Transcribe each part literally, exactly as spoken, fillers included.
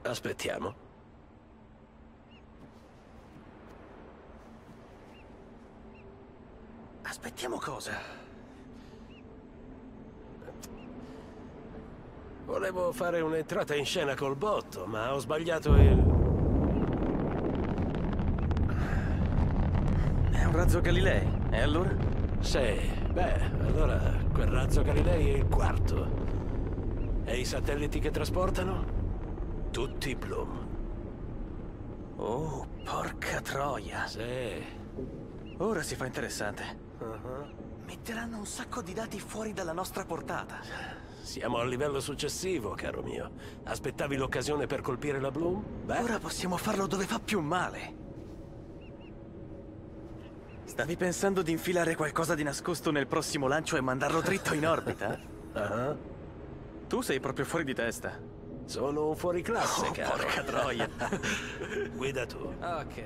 Aspettiamo. Aspettiamo cosa? Volevo fare un'entrata in scena col botto, ma ho sbagliato il... È un razzo Galilei, e allora? Sì, beh, allora quel razzo Galilei è il quarto. E i satelliti che trasportano? Tutti Bloom. Oh, porca troia. Sì. Ora si fa interessante. Uh-huh. Metteranno un sacco di dati fuori dalla nostra portata. Siamo al livello successivo, caro mio. Aspettavi l'occasione per colpire la Bloom? Beh, Ora possiamo farlo dove fa più male. Stavi pensando di infilare qualcosa di nascosto nel prossimo lancio e mandarlo dritto in orbita? uh-huh. Tu sei proprio fuori di testa. Sono un fuoriclasse, Oh, caro. porca troia. Guida tu. Ok.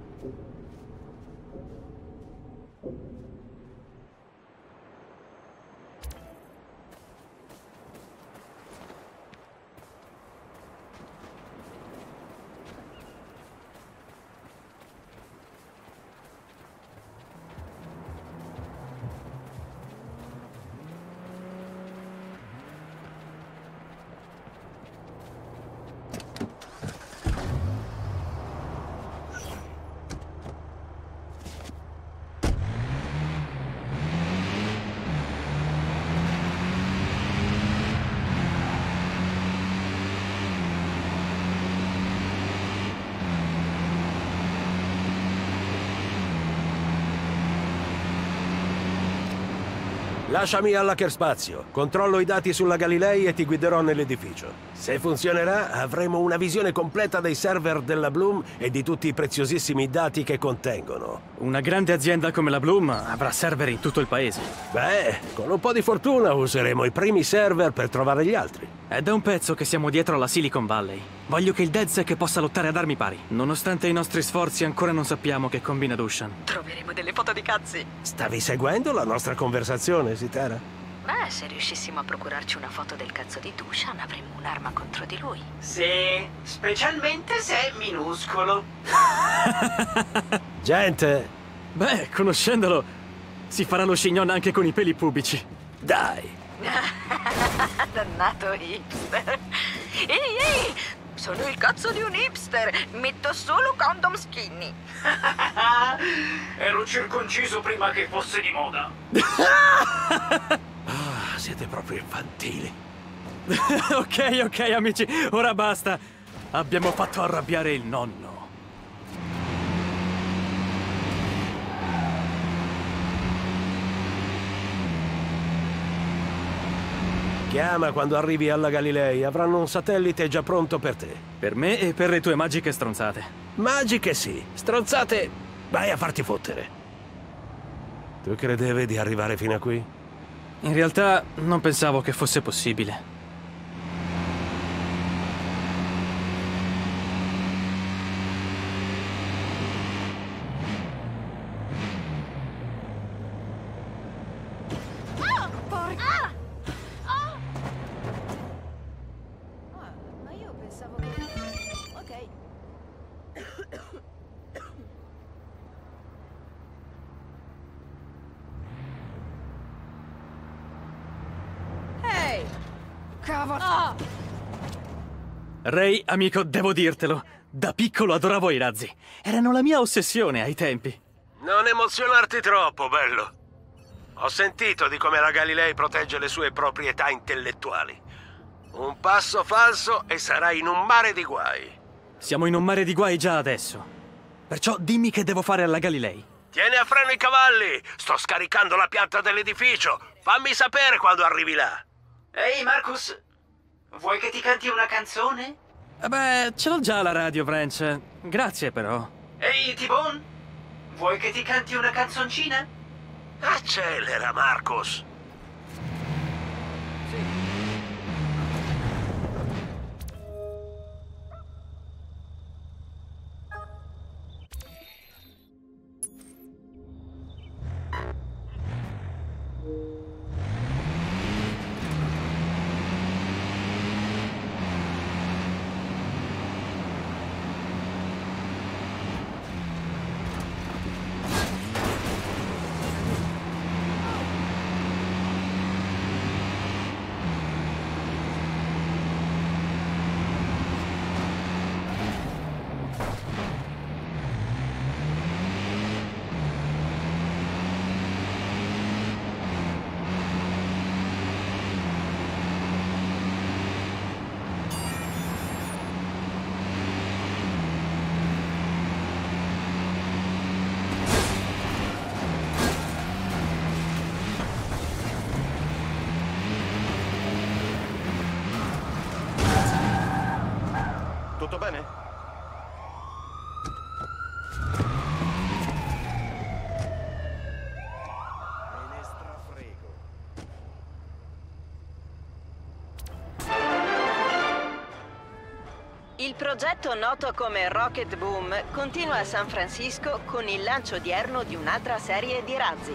Lasciami all'hacker spazio. Controllo i dati sulla Galilei e ti guiderò nell'edificio. Se funzionerà, avremo una visione completa dei server della Bloom e di tutti i preziosissimi dati che contengono. Una grande azienda come la Bloom avrà server in tutto il paese. Beh, con un po' di fortuna useremo i primi server per trovare gli altri. È da un pezzo che siamo dietro alla Silicon Valley. Voglio che il DedSec possa lottare ad armi pari. Nonostante i nostri sforzi, ancora non sappiamo che combina Dushan. Troveremo delle foto di cazzi. Stavi seguendo la nostra conversazione, Sitara? Beh, se riuscissimo a procurarci una foto del cazzo di Dushan, avremmo un'arma contro di lui. Sì, specialmente se è minuscolo. Gente! Beh, conoscendolo, si farà lo scignon anche con i peli pubici. Dai! Dannato hipster. Ehi, ehi! Sono il cazzo di un hipster. Metto solo condom skinny. Ero circonciso prima che fosse di moda. Ah, siete proprio infantili. Ok, ok, amici, ora basta. Abbiamo fatto arrabbiare il nonno. Chiama quando arrivi alla Galilei. Avranno un satellite già pronto per te. Per me e per le tue magiche stronzate. Magiche sì. Stronzate, vai a farti fottere. Tu credevi di arrivare fino a qui? In realtà non pensavo che fosse possibile. Ray, amico, devo dirtelo. Da piccolo adoravo i razzi. Erano la mia ossessione ai tempi. Non emozionarti troppo, bello. Ho sentito di come la Galilei protegge le sue proprietà intellettuali. Un passo falso e sarai in un mare di guai. Siamo in un mare di guai già adesso. Perciò dimmi che devo fare alla Galilei. Tieni a freno i cavalli! Sto scaricando la pianta dell'edificio. Fammi sapere quando arrivi là. Ehi, Marcus, vuoi che ti canti una canzone? Eh beh, ce l'ho già la radio, Branch. Grazie, però. Ehi, T-Bone, vuoi che ti canti una canzoncina? Accelera, Marcus. Tutto bene? Il progetto noto come Rocket Boom continua a San Francisco con il lancio odierno di un'altra serie di razzi.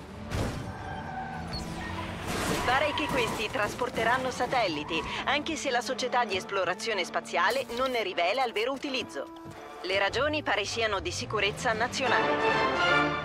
Pare che questi trasporteranno satelliti, anche se la società di esplorazione spaziale non ne rivela il vero utilizzo. Le ragioni pare siano di sicurezza nazionale.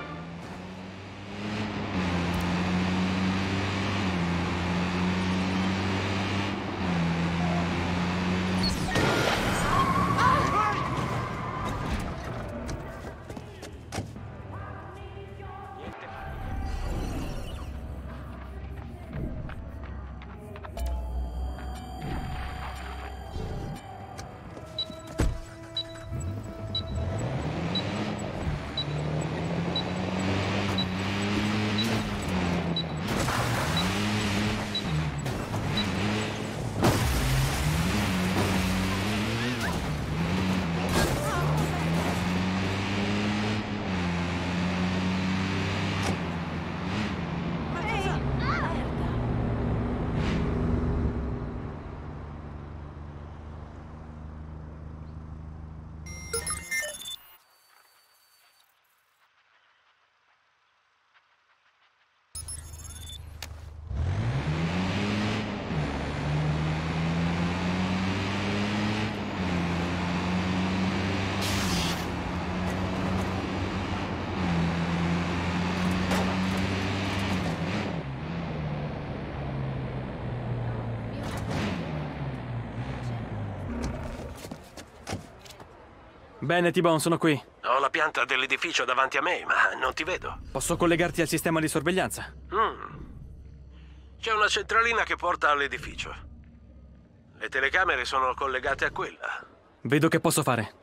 Bene, T-Bone, sono qui. Ho la pianta dell'edificio davanti a me, ma non ti vedo. Posso collegarti al sistema di sorveglianza? Mm. C'è una centralina che porta all'edificio. Le telecamere sono collegate a quella. Vedo che posso fare.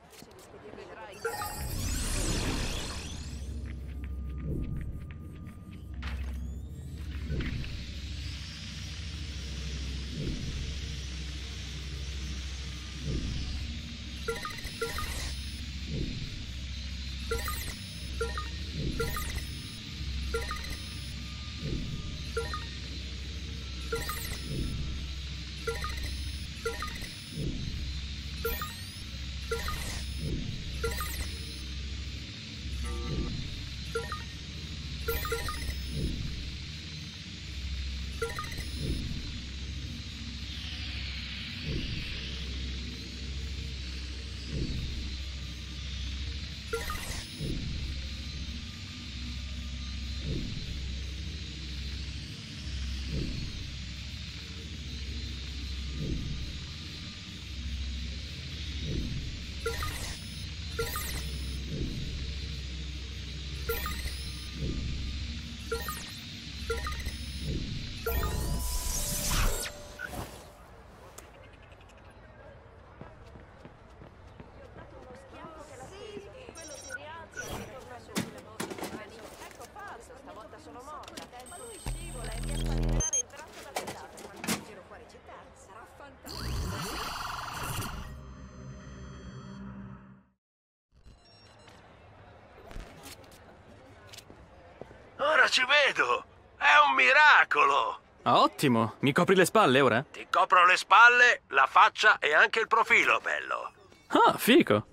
Ora ci vedo! È un miracolo! Ottimo! Mi copri le spalle ora? Ti copro le spalle, la faccia e anche il profilo, bello! Ah, fico!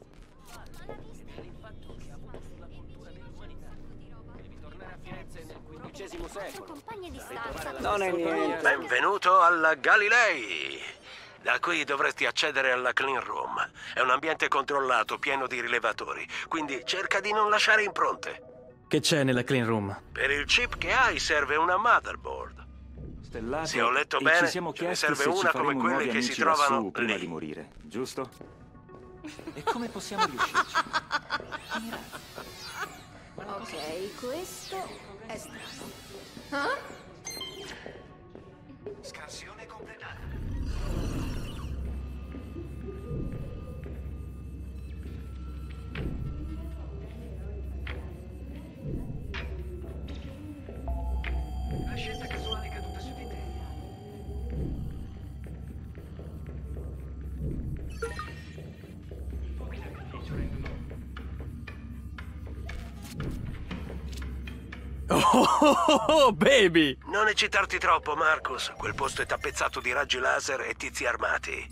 Non è niente. Benvenuto alla Galilei! Da qui dovresti accedere alla clean room. È un ambiente controllato, pieno di rilevatori, quindi cerca di non lasciare impronte. Che c'è nella clean room? Per il chip che hai serve una motherboard. Stellato, Se ho letto e bene, ci siamo ce ne chiesti serve se una ci come faremo quelle nuovi che si amici trovano lassù prima lì. di morire, giusto? E come possiamo riuscirci? Ok, questo è strano. Ah? Scansione completata. La scelta casuale è caduta su di te. Oh, oh, oh, baby! Non eccitarti troppo, Marcus. Quel posto è tappezzato di raggi laser e tizi armati.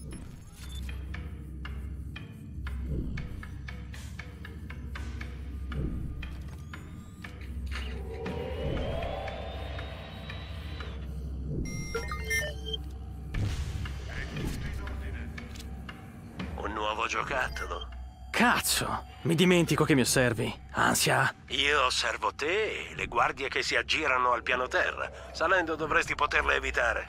Un nuovo giocattolo. Cazzo! Mi dimentico che mi osservi. Ansia. Io osservo te e le guardie che si aggirano al piano terra. Salendo dovresti poterle evitare.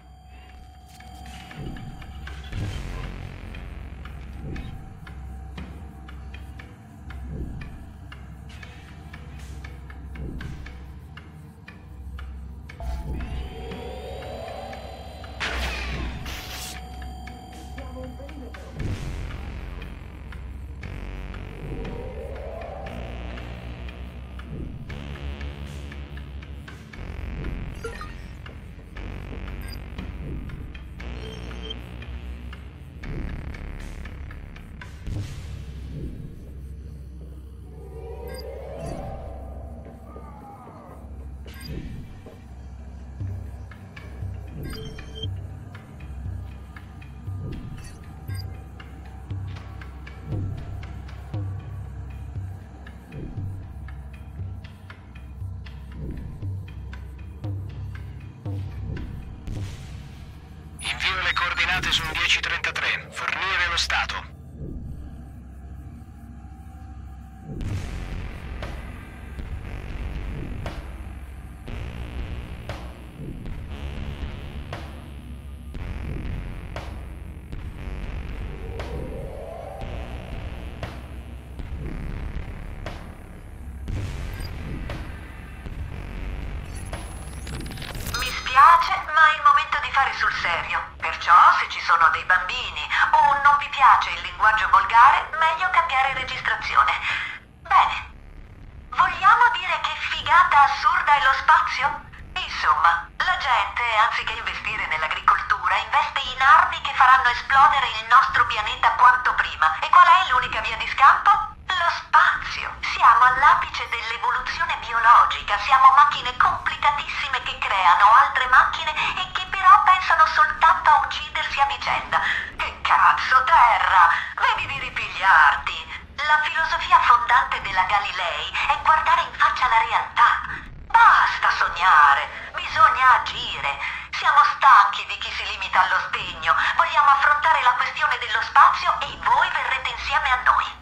Invio le coordinate su un dieci trentatré. Fornire lo stato. Ma è il momento di fare sul serio. Perciò, se ci sono dei bambini o non vi piace il linguaggio volgare, meglio cambiare registrazione. Bene. Vogliamo dire che figata assurda è lo spazio? Insomma, la gente, anziché investire nell'agricoltura, investe in armi che faranno esplodere il nostro pianeta quanto prima. E qual è l'unica via di scampo? Lo spazio. Siamo all'apice dell'evoluzione biologica, siamo macchine complicatissime che creano altre macchine e che però pensano soltanto a uccidersi a vicenda. Che cazzo, Terra! Vedi di ripigliarti! La filosofia fondante della Galilei è guardare in faccia la realtà. Basta sognare, bisogna agire. Siamo stanchi di chi si limita allo sdegno. Vogliamo affrontare la questione dello spazio e voi verrete insieme a noi.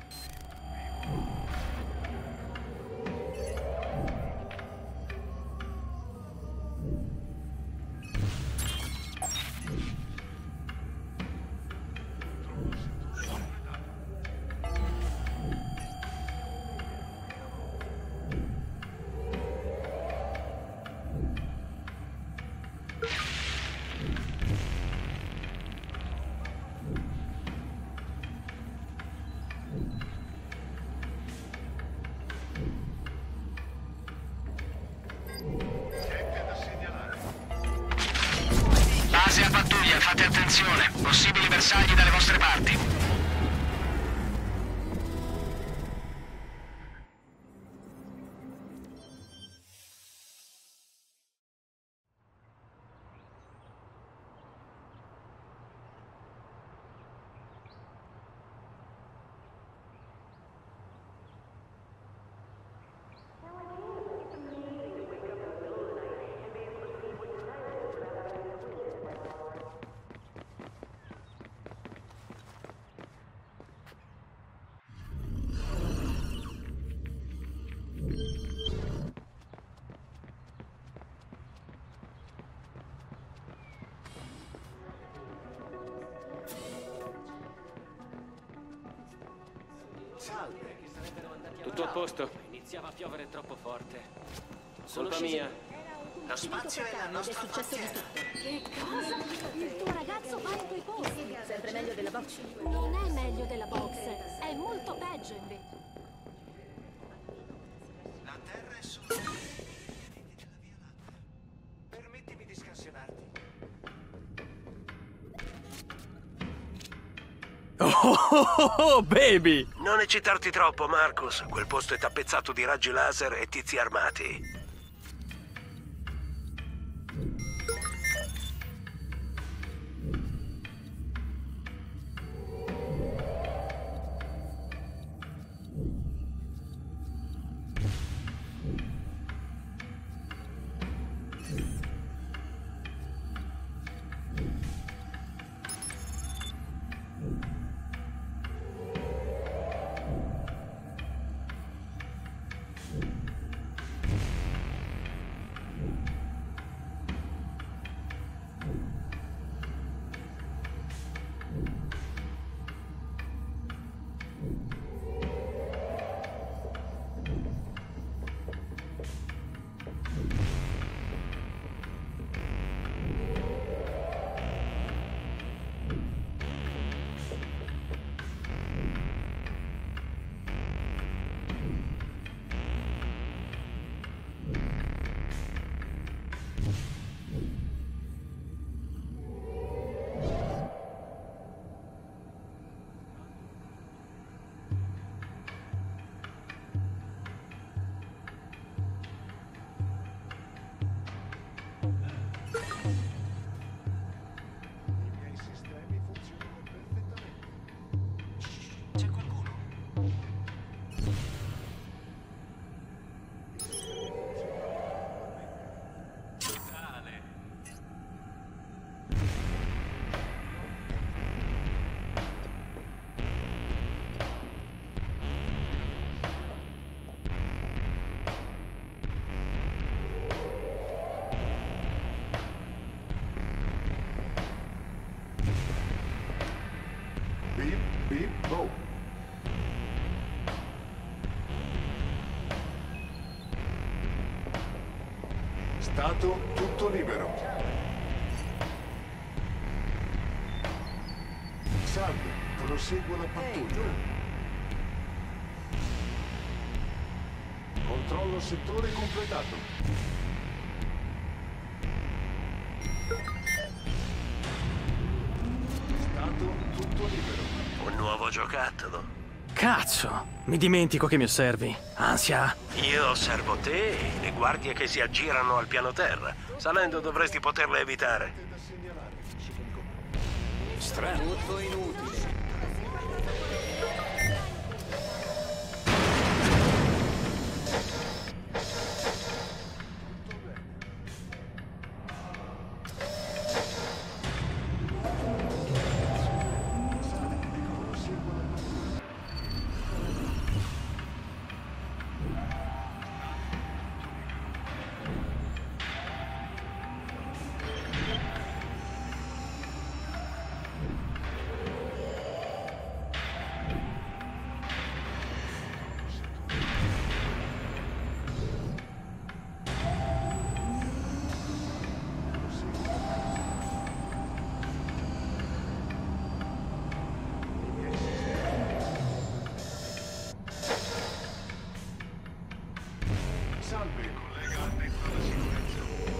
Base a pattuglia, fate attenzione. Possibili bersagli dalle vostre parti. Tutto a posto. Iniziava a piovere troppo forte. Colpa mia. Lo spazio è la nostra frontiera. Che cosa? Il tuo ragazzo fa i tuoi posti. Sempre meglio della box. Non è meglio della box, è molto peggio invece. La Terra è solo della Via Lattea. Permettimi di scansionarti. Oh, oh, oh, oh, baby! Non eccitarti troppo, Marcus. Quel posto è tappezzato di raggi laser e tizi armati. Beep, beep, boh. Stato tutto libero. Salve, proseguo la pattuglia. Controllo settore completato. Stato tutto libero. Un nuovo giocattolo. Cazzo! Mi dimentico che mi osservi. Ansia! Io osservo te e le guardie che si aggirano al piano terra. Salendo dovresti poterle evitare. Strano. Tutto inutile. Salve, collega addetto alla sicurezza.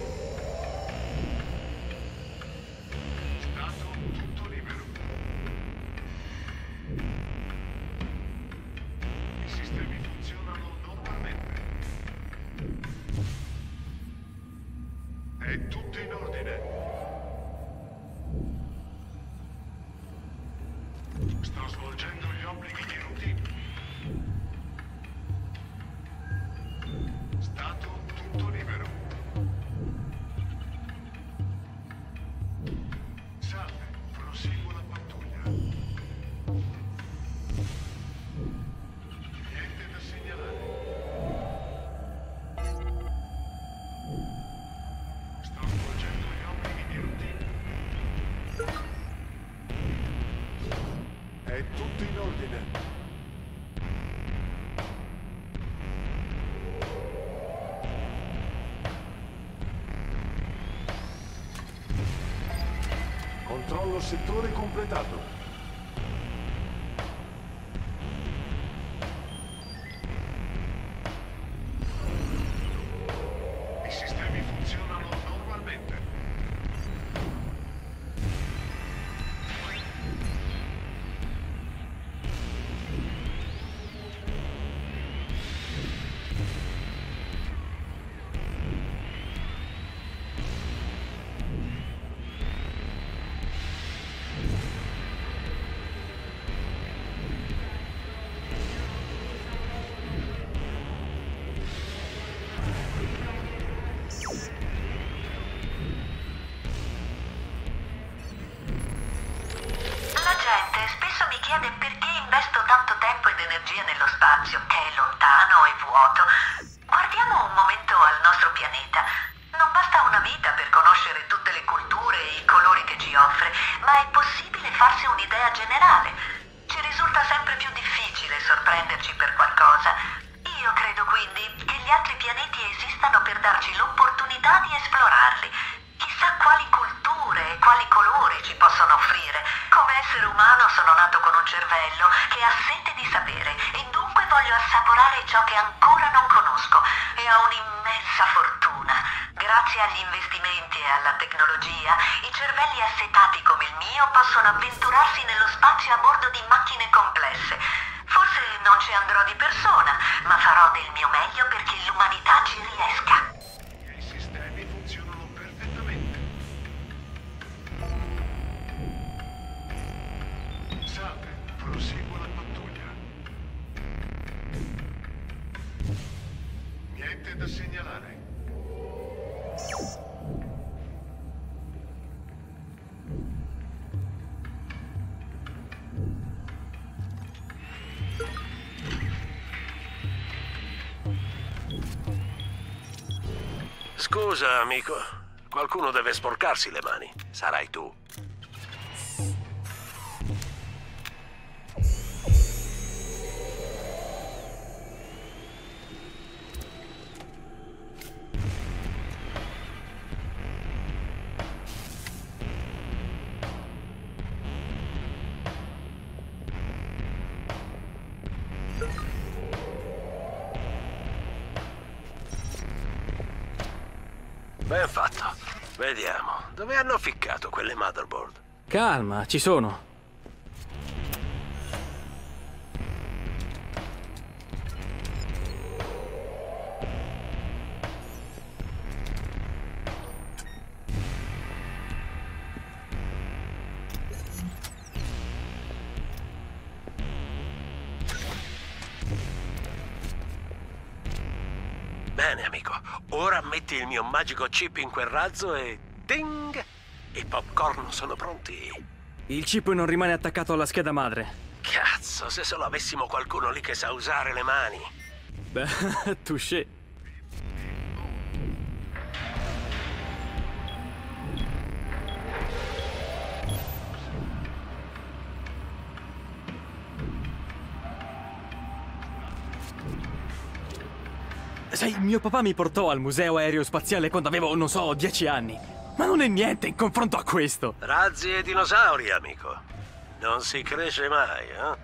Stato tutto libero. I sistemi funzionano normalmente. È tutto in ordine. Sto svolgendo gli obblighi di routine. Stato tutto libero. Salve, proseguo la pattuglia. Niente da segnalare. Sto svolgendo gli obblighi di routine. È tutto in ordine. Controllo settore completato. I sistemi funzionano normalmente. chiede perché investo tanto tempo ed energia nello spazio, che è lontano e vuoto. Guardiamo un momento al nostro pianeta. Non basta una vita per conoscere tutte le culture e i colori che ci offre, ma è possibile farsi un'idea generale. Ci risulta sempre più difficile sorprenderci per qualcosa. Io credo quindi che gli altri pianeti esistano per darci l'opportunità di esplorarli. Chissà quali culture e quali colori ci possono offrire. Come essere umano sono nato con un cervello che ha sete di sapere e dunque voglio assaporare ciò che ancora non conosco e ho un'immensa fortuna. Grazie agli investimenti e alla tecnologia, i cervelli assetati come il mio possono avventurarsi nello spazio a bordo di macchine complesse. Forse non ci andrò di persona, ma farò del mio meglio perché l'umanità ci riesca. I sistemi funzionano perfettamente. Salve, prosegua la pattuglia. Niente da segnalare. Scusa, amico. Qualcuno deve sporcarsi le mani. Sarai tu. Ben fatto. Vediamo. Dove hanno ficcato quelle motherboard? Calma, ci sono. Bene, amico. Ora metti il mio magico chip in quel razzo e... Ding! I popcorn sono pronti. Il chip non rimane attaccato alla scheda madre. Cazzo, se solo avessimo qualcuno lì che sa usare le mani. Beh, touché. Sai, mio papà mi portò al museo aerospaziale quando avevo, non so, dieci anni. Ma non è niente in confronto a questo. Razzi e dinosauri, amico. Non si cresce mai, eh?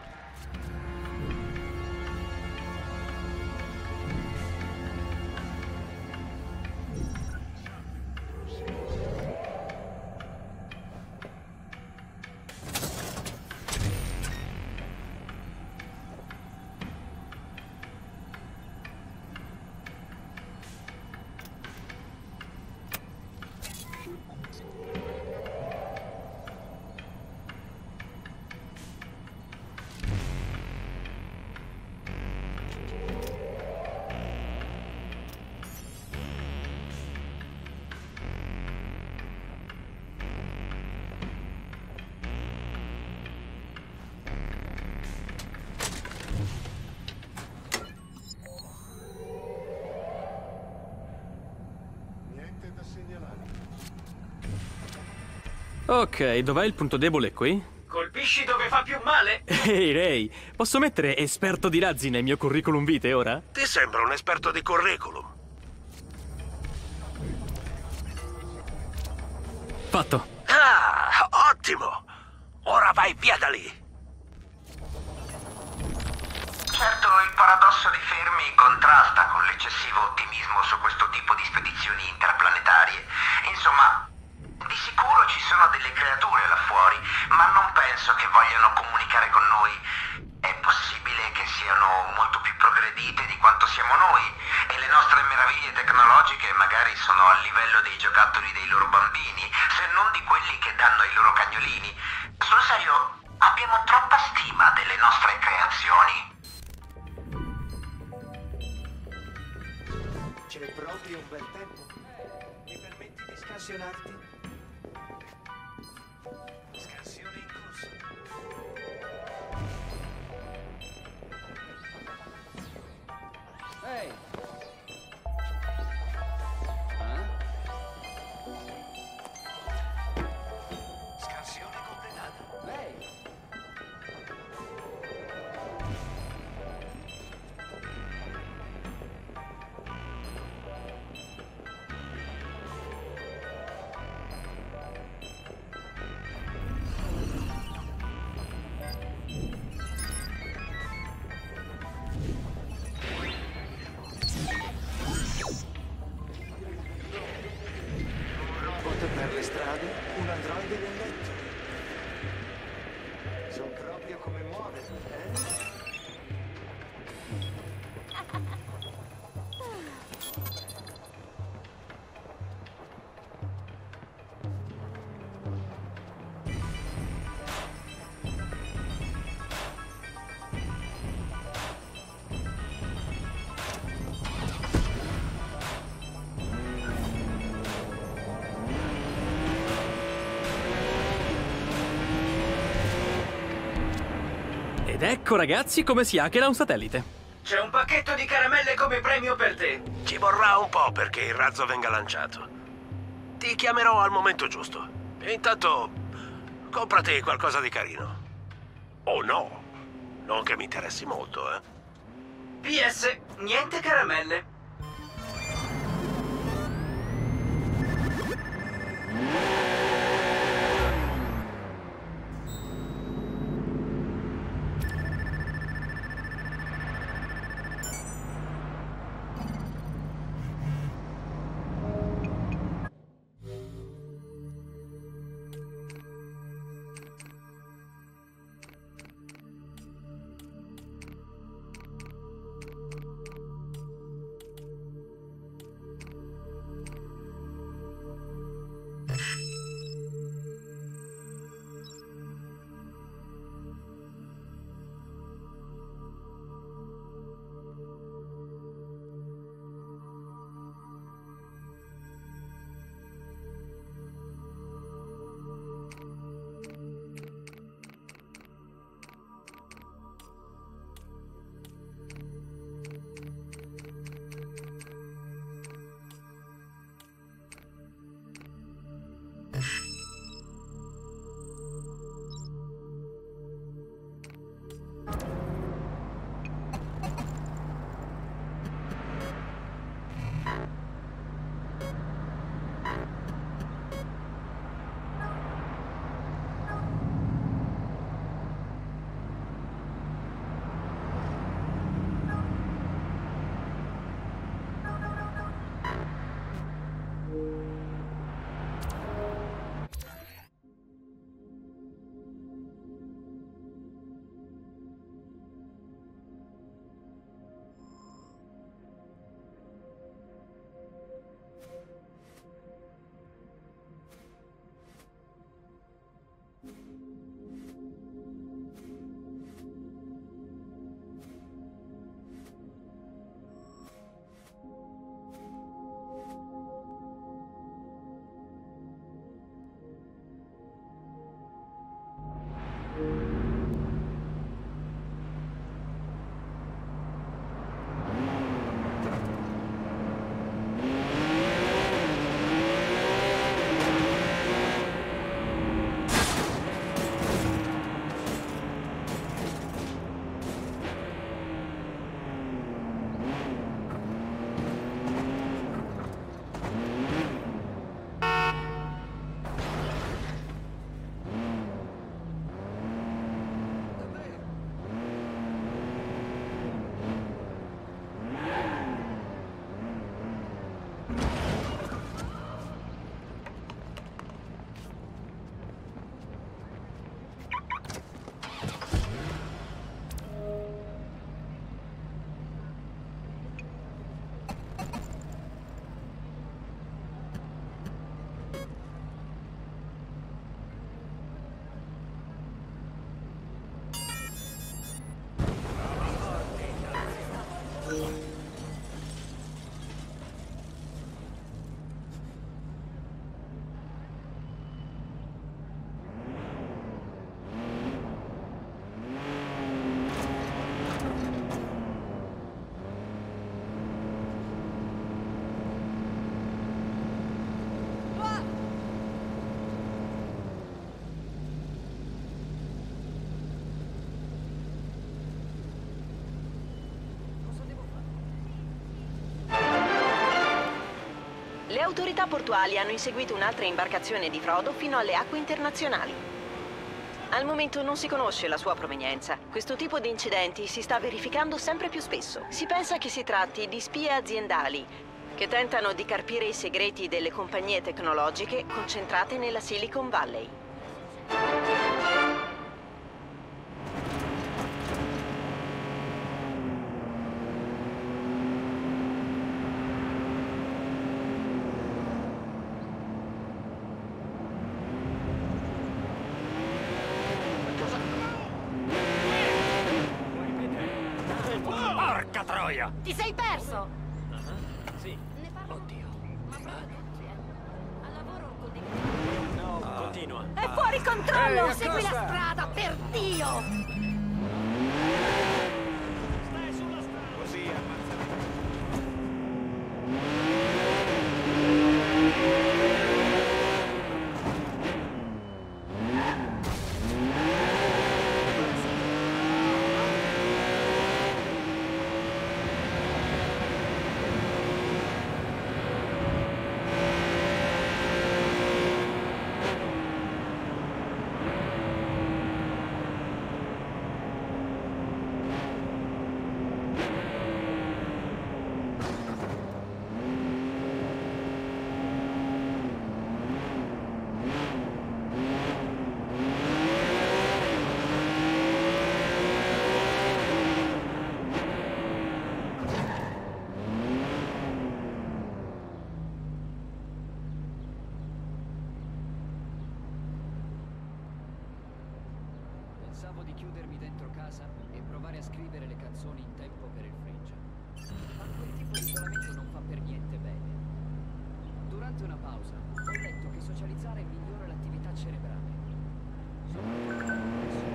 Ok, dov'è il punto debole qui? Colpisci dove fa più male? Ehi, Ray, posso mettere esperto di razzi nel mio curriculum vitae ora? Ti sembra un esperto di curriculum. Fatto. Ah, ottimo! Ora vai via da lì! Certo, il paradosso di Fermi contrasta con l'eccessivo ottimismo su questo tipo di spedizioni interplanetarie. Insomma, di sicuro ci sono delle creature là fuori, ma non penso che vogliano comunicare con noi. È possibile che siano molto più progredite di quanto siamo noi, e le nostre meraviglie tecnologiche magari sono al livello dei giocattoli dei loro bambini, se non di quelli che danno ai loro cagnolini. Sul serio, abbiamo troppa stima delle nostre creazioni. C'è proprio un bel tempo. Mi permetti di scansionarti? Scansione in corso. visto per le strade un androide del letto. So proprio come muovermi, eh? Ed ecco ragazzi come si hackera un satellite. C'è un pacchetto di caramelle come premio per te. Ci vorrà un po' perché il razzo venga lanciato. Ti chiamerò al momento giusto. E intanto, comprati qualcosa di carino. O no. Non che mi interessi molto, eh. P S. Niente caramelle. Le autorità portuali hanno inseguito un'altra imbarcazione di Frodo fino alle acque internazionali. Al momento non si conosce la sua provenienza. Questo tipo di incidenti si sta verificando sempre più spesso. Si pensa che si tratti di spie aziendali che tentano di carpire i segreti delle compagnie tecnologiche concentrate nella Silicon Valley. Porca troia! Ti sei perso! Sì. Oddio. Al lavoro con dei... No, continua. È fuori controllo! Ehi, Segui la accosta! strada, per Dio! Stai sulla strada. Così ammazzami. Pensavo di chiudermi dentro casa e provare a scrivere le canzoni in tempo per il fringe. Ma quel tipo di isolamento non fa per niente bene. Durante una pausa ho letto che socializzare migliora l'attività cerebrale. Soprattutto adesso.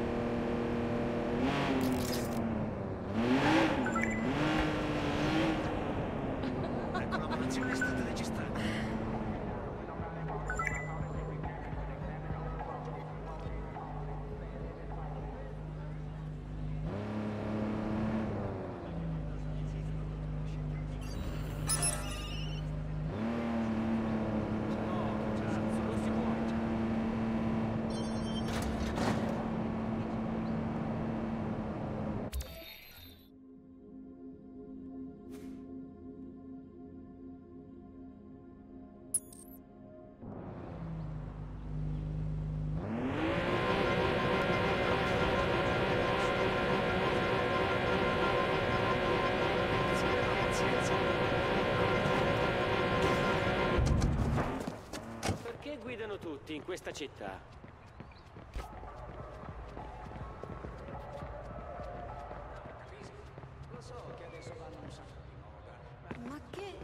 La collaborazione è stata registrata. Perché guidano tutti in questa città? Lo so che adesso vanno un sacco di moda. Ma che...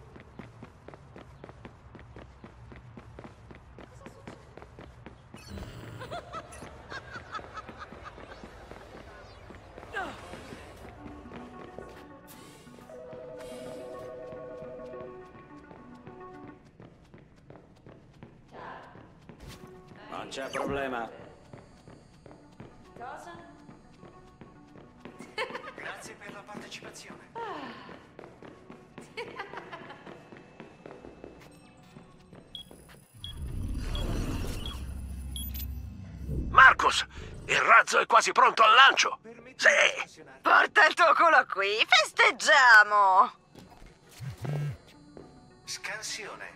Non c'è problema. Cosa? Grazie per la partecipazione. Marcus, il razzo è quasi pronto al lancio. Sì. Porta il tuo culo qui, festeggiamo! Scansione.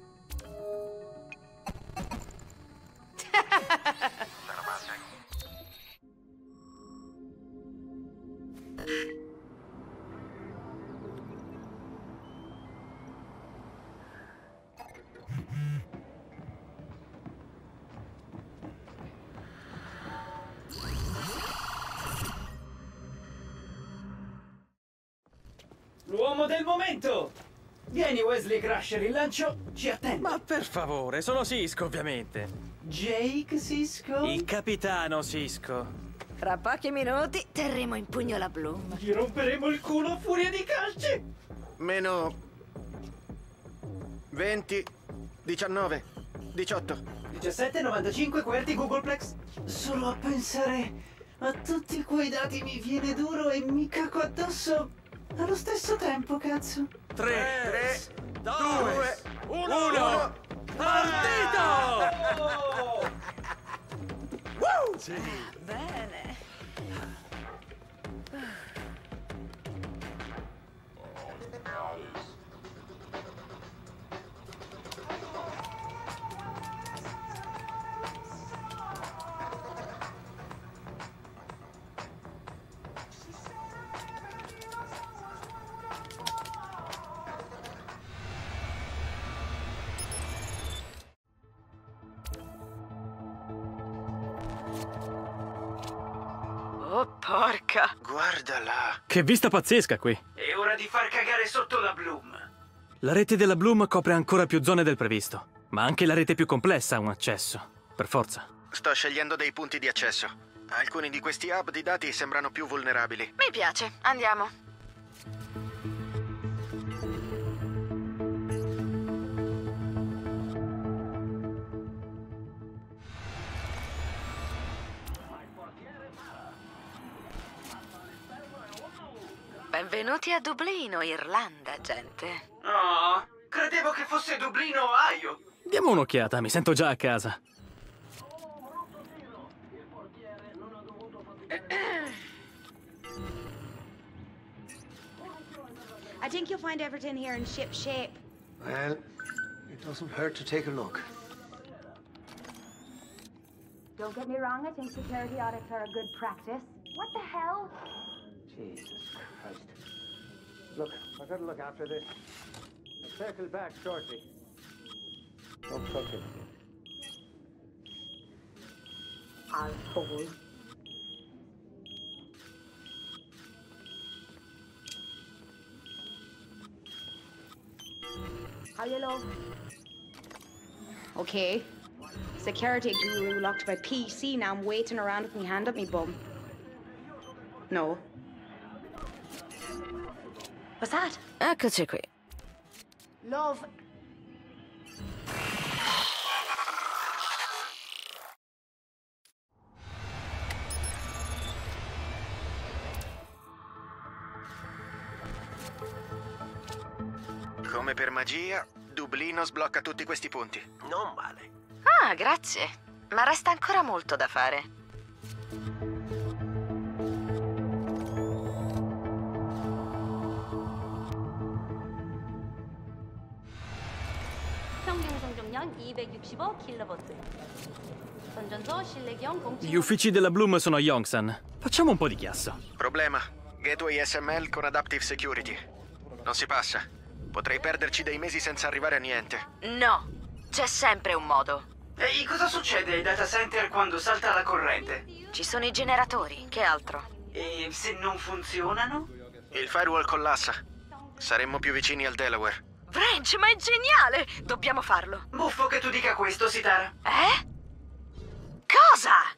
L'uomo del momento! Vieni Wesley Crusher, il lancio ci attende. Ma per favore, sono Cisco, ovviamente. Jake Sisko? Il capitano Cisco. Fra pochi minuti terremo in pugno la Bloom. Gli romperemo il culo a furia di calci! Meno venti, diciannove, diciotto. diciassette, novantacinque, QWERTY, Googleplex. Solo a pensare a tutti quei dati mi viene duro e mi caco addosso allo stesso tempo, cazzo. Tre, due, uno, uno. partito! Oh! Woo! Sì. Bene. porca. Guarda là. Che vista pazzesca qui. È ora di far cagare sotto la Bloom. La rete della Bloom copre ancora più zone del previsto, ma anche la rete più complessa ha un accesso, per forza. Sto scegliendo dei punti di accesso. Alcuni di questi hub di dati sembrano più vulnerabili. Mi piace, andiamo. Benvenuti a Dublino, Irlanda, gente. Oh, credevo che fosse Dublino, Ohio. Diamo un'occhiata, mi sento già a casa. I think you'll find everything here in ship shape. Well, it doesn't hurt to take a look. Don't get me wrong, I think security audits are a good practice. What the hell? Jesus Christ. Look, I've got to look after this. I'll circle back shortly. Don't touch it. Asshole. How you love? Okay. Security guru locked my P C. Now I'm waiting around with my hand up my bum. No. What's that? Eccoci qui. Love. Come per magia, Dublino sblocca tutti questi punti. Non male. Ah, grazie. Ma resta ancora molto da fare. 평균 성적량 이백육십오 킬로와트. 선전소 실내경 공치. Gli uffici della Bloom sono a Yongsan. Facciamo un po' di chiasso. Problema. Gateway S M L con Adaptive Security. Non si passa. Potrei perderci dei mesi senza arrivare a niente. No, c'è sempre un modo. E cosa succede ai data center quando salta la corrente? Ci sono i generatori, che altro? E se non funzionano? Il firewall collassa. Saremmo più vicini al Delaware. Branch, ma è geniale! Dobbiamo farlo. Buffo che tu dica questo, Sitara. Eh? Cosa?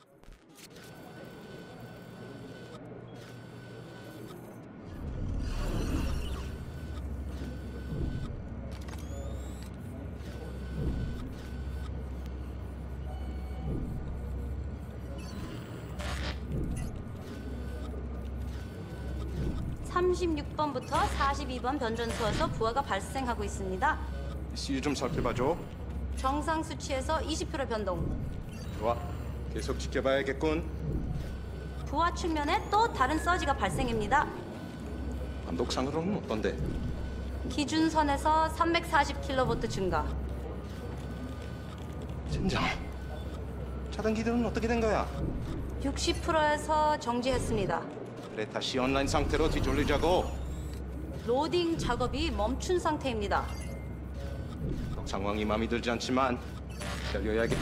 삼십육 번부터 사십이 번 변전소에서 부하가 발생하고 있습니다. 씨 좀 살펴봐줘. 정상 수치에서 이십 퍼센트 변동. 좋아. 계속 지켜봐야겠군. 부하 측면에 또 다른 서지가 발생입니다. 감독상으로는 어떤데? 기준선에서 삼백사십 킬로와트 증가. 젠장. 차단기들은 어떻게 된 거야? 육십 퍼센트에서 정지했습니다. 그래, 다시 온라인 상태로 뒤돌리자고. 로딩 작업이 멈춘 상태입니다. 상황이 마음에 들지 않지만 기다려야겠.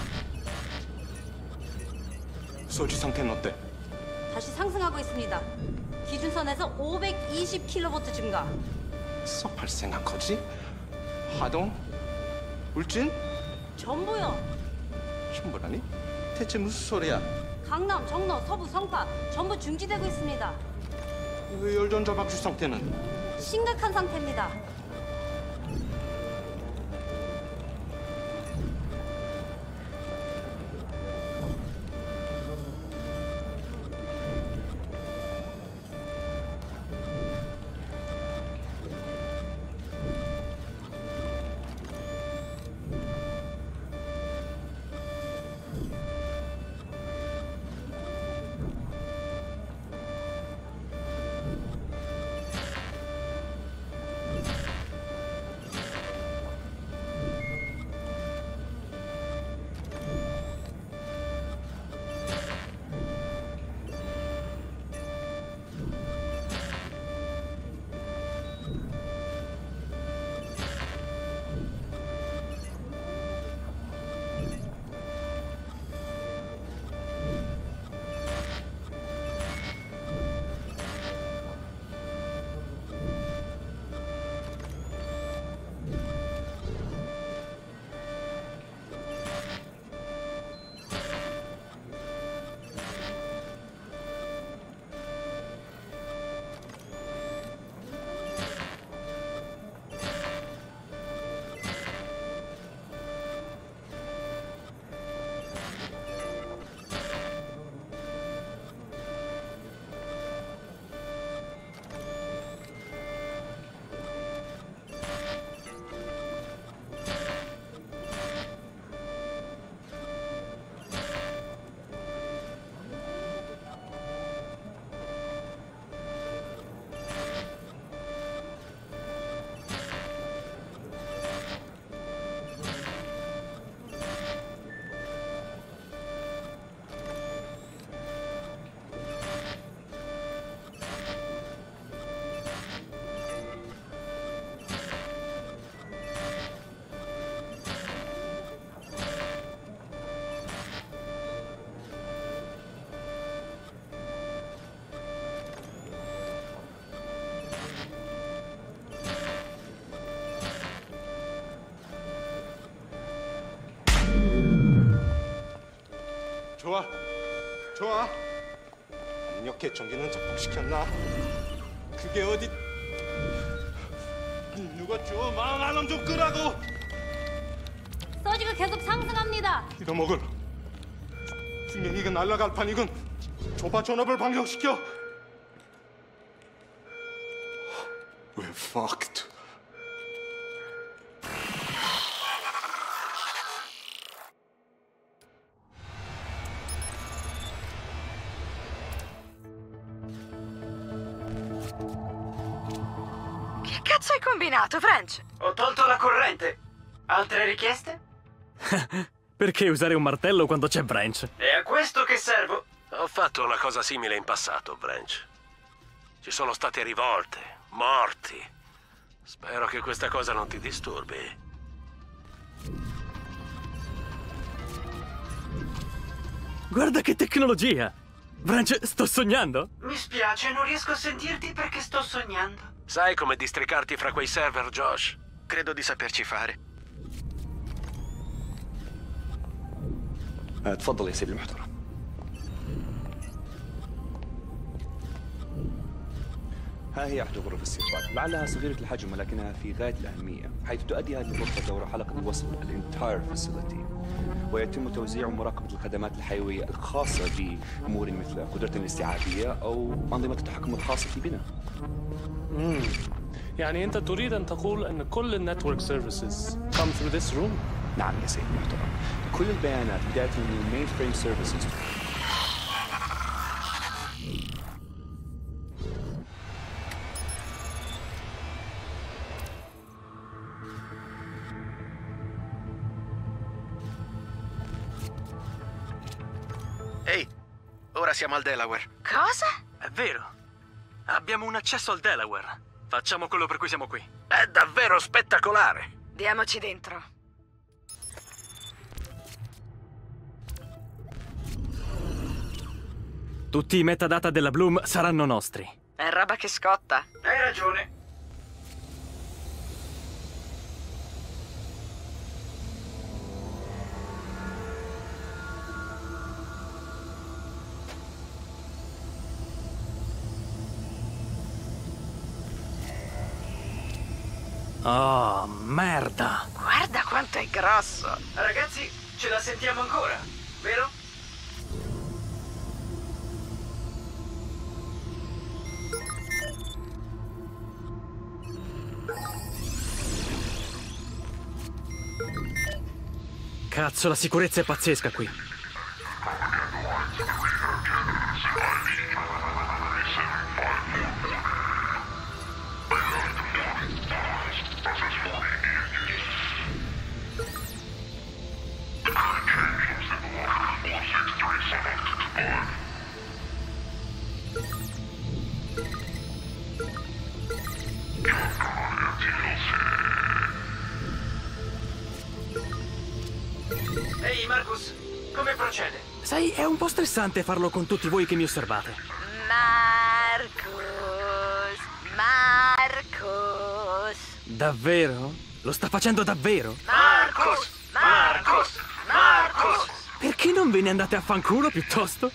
소지 상태는 어때? 다시 상승하고 있습니다. 기준선에서 오백이십 킬로와트 증가. 썩 발생한 거지? 하동? 울진? 전부요. 전부라니? 대체 무슨 소리야? 강남, 정로, 서부, 성파 전부 중지되고 있습니다. 왜 열전자 박수 상태는? 심각한 상태입니다. 좋아, 좋아. 압력계 전기는 접속시켰나? 그게 어디? 누가 줘? 망한 놈 좀 끄라고. 서지가 계속 상승합니다. 잃어먹을. 분명히 이건 날아갈 판이군. 조바 전압을 반경시켜. We're fucked. Che cazzo hai combinato, French? Ho tolto la corrente. Altre richieste? Perché usare un martello quando c'è Branch? È a questo che servo. Ho fatto una cosa simile in passato, Branch. Ci sono state rivolte, morti. Spero che questa cosa non ti disturbi. Guarda che tecnologia! Branch, sto sognando? Mi spiace, non riesco a sentirti perché sto sognando. Sai come districarti fra quei server, Josh? Credo di saperci fare. تفضل يا سيدي المحترم. ها هي أحد غرف السيطرة، لعلها صغيرة الحجم ولكنها في غاية الأهمية، حيث تؤدي هذه الغرفة دور حلقة الوصل الانتاير فاسيلتي، ويتم توزيع ومراقبة الخدمات الحيوية الخاصة بأمور مثل قدرة الاستيعابية أو أنظمة التحكم الخاصة بنا. امم يعني أنت تريد أن تقول أن كل النتورك سيرفيسز come through this room؟ نعم يا سيدي المحترم، كل البيانات بداية من المين فريم سيرفيسز. Ehi, ora siamo al Delaware. Cosa? È vero. Abbiamo un accesso al Delaware. Facciamo quello per cui siamo qui. È davvero spettacolare. Diamoci dentro. Tutti i metadata della Bloom saranno nostri. È roba che scotta. Hai ragione. Oh, merda! Guarda quanto è grosso! Ragazzi, ce la sentiamo ancora, vero? Cazzo, la sicurezza è pazzesca qui. Ehi, Marcus, come procede? Sai, è un po' stressante farlo con tutti voi che mi osservate. Marcus, Marcus. Davvero? Lo sta facendo davvero? Marcus, Marcus, Marcus. Perché non ve ne andate a fanculo piuttosto?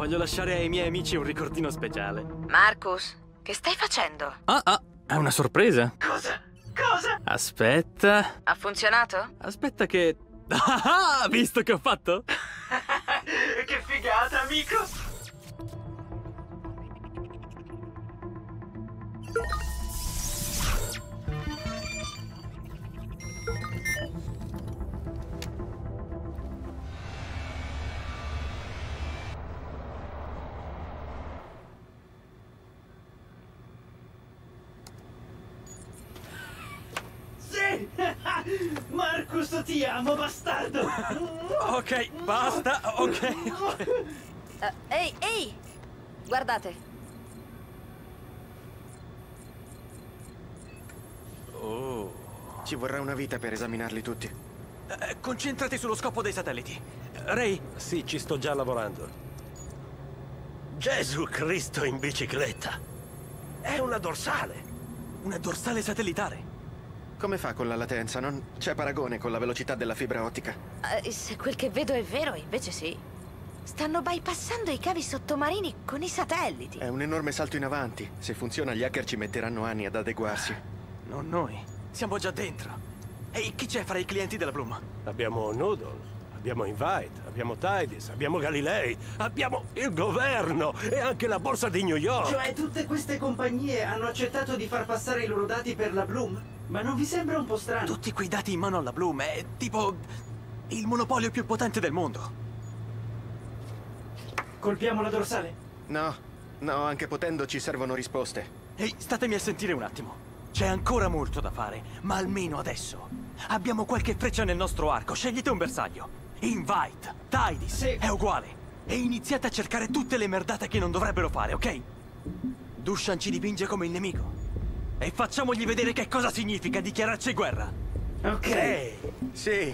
Voglio lasciare ai miei amici un ricordino speciale. Marcus, che stai facendo? Ah, ah, è una sorpresa. Cosa? Cosa? Aspetta. Ha funzionato? Aspetta che... Ah, visto che ho fatto? Che figata, amico! Sì! Marcus, ti amo, bastardo! Ok, basta, ok. Uh, ehi, ehi! Guardate. Oh. Ci vorrà una vita per esaminarli tutti. Eh, concentrati sullo scopo dei satelliti. Ray? Sì, ci sto già lavorando. Gesù Cristo in bicicletta! È una dorsale! Una dorsale satellitare? Come fa con la latenza? Non c'è paragone con la velocità della fibra ottica. Uh, se quel che vedo è vero, invece sì. Stanno bypassando i cavi sottomarini con i satelliti. È un enorme salto in avanti. Se funziona, gli hacker ci metteranno anni ad adeguarsi. Non noi. Siamo già dentro. Ehi, chi c'è fra i clienti della Bloom? Abbiamo Noodle, abbiamo Invite, abbiamo Tidis, abbiamo Galilei, abbiamo il governo e anche la borsa di New York. Cioè, tutte queste compagnie hanno accettato di far passare i loro dati per la Bloom? Ma non vi sembra un po' strano? Tutti quei dati in mano alla Bloom è tipo il monopolio più potente del mondo. Colpiamo la dorsale? No, no, anche potendo ci servono risposte. Ehi, statemi a sentire un attimo. C'è ancora molto da fare, ma almeno adesso abbiamo qualche freccia nel nostro arco. Scegliete un bersaglio. Invite, Tidis, sì. È uguale. E iniziate a cercare tutte le merdate che non dovrebbero fare, ok? Dushan ci dipinge come il nemico. E facciamogli vedere che cosa significa dichiararci guerra. Ok. Hey, sì.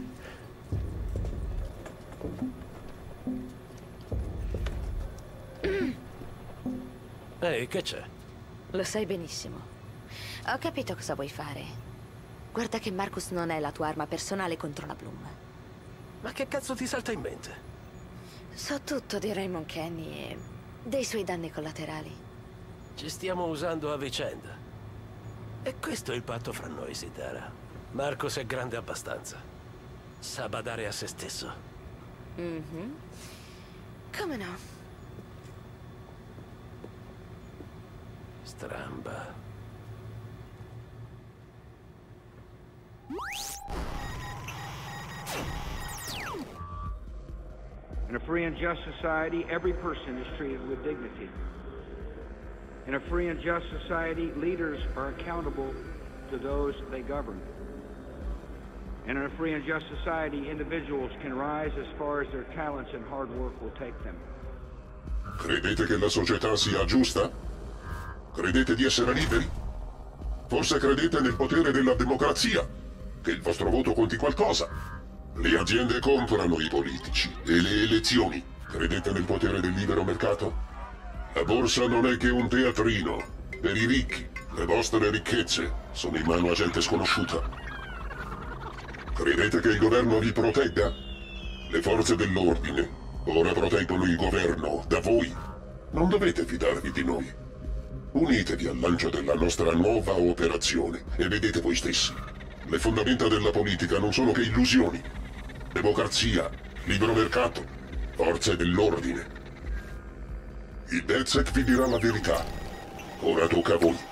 Ehi, hey, che c'è? Lo sai benissimo. Ho capito cosa vuoi fare. Guarda che Marcus non è la tua arma personale contro la Bloom. Ma che cazzo ti salta in mente? So tutto di Raymond Kenny e dei suoi danni collaterali. Ci stiamo usando a vicenda. E questo è il patto fra noi, Sitara. Marcus è grande abbastanza. Sa badare a se stesso. Mhm. Come no? Stramba. In a free and just society, every person is treated with dignity. In a free and just society, leaders are accountable to those they govern. And in a free and just society, individuals can rise as far as their talents and hard work will take them. Credete che la società sia giusta? Credete di essere liberi? Forse credete nel potere della democrazia? Che il vostro voto conti qualcosa? Le aziende comprano i politici e le elezioni. Credete nel potere del libero mercato? La borsa non è che un teatrino. Per i ricchi, le vostre ricchezze sono in mano a gente sconosciuta. Credete che il governo vi protegga? Le forze dell'ordine ora proteggono il governo da voi. Non dovete fidarvi di noi. Unitevi al lancio della nostra nuova operazione e vedete voi stessi. Le fondamenta della politica non sono che illusioni. Democrazia, libero mercato, forze dell'ordine. Il DedSec vi dirà la verità. Ora tocca a voi.